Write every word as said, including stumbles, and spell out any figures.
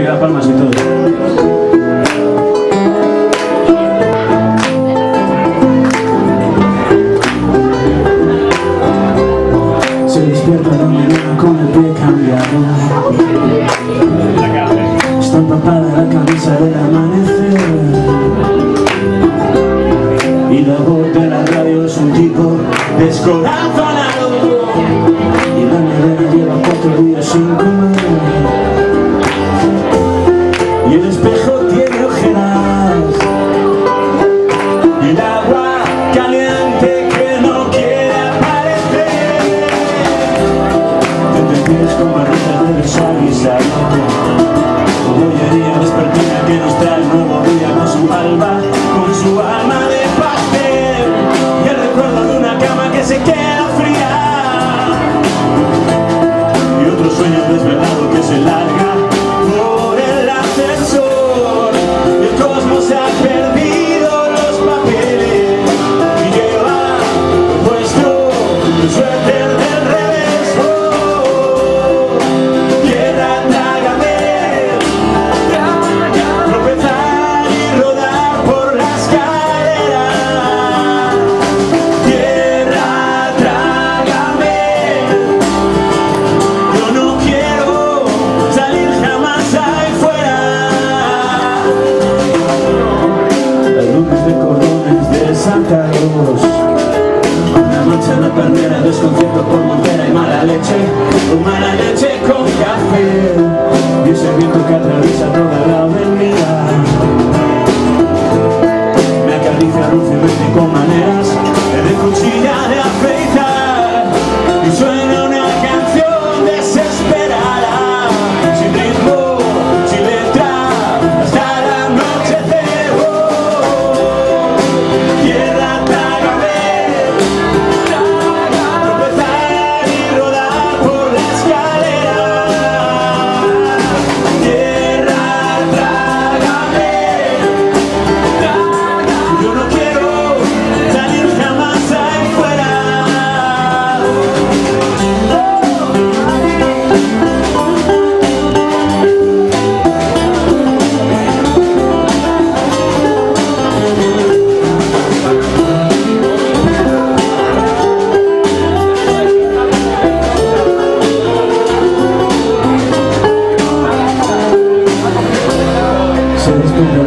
que da palmas y todo. Se despierta dominada con el pie cambiado. Está empapada la camisa del amanecer. Y la voz de la radio es un tipo descorazonado. Y la nevera lleva cuatro días sin comer. Y el espejo tiene ojeras. Y el agua caliente que no quiere aparecer. Te detienes con barritas de desaguisado. Bollería vespertina que nos trae el nuevo día con su alba, con su alma de pastel. Y el recuerdo de una cama que se queda fría. Y otro sueño desvelado que se larga por el ascensor. El cosmos se ha perdido los papeles y lleva puesto el suéter del revés. Oh, tierra, trágame, tropezar y rodar por la escalera. Tierra, trágame, yo no quiero salir jamás ahí fuera. Las luces de cordones de Santa Cruz, una mancha en la palmera, desconcierto por montera y mala leche, o mala leche con café. Y ese viento que atraviesa toda la avenida me acaricia dulcemente con maneras de cuchilla de afeitar. Y suena una canción desesperada, sin ritmo, sin letra, hasta el anochecer. Oh, tierra, trágame, tropezar y rodar por la escalera. Tierra, trágame, yo no quiero salir jamás ahí fuera. Se descubre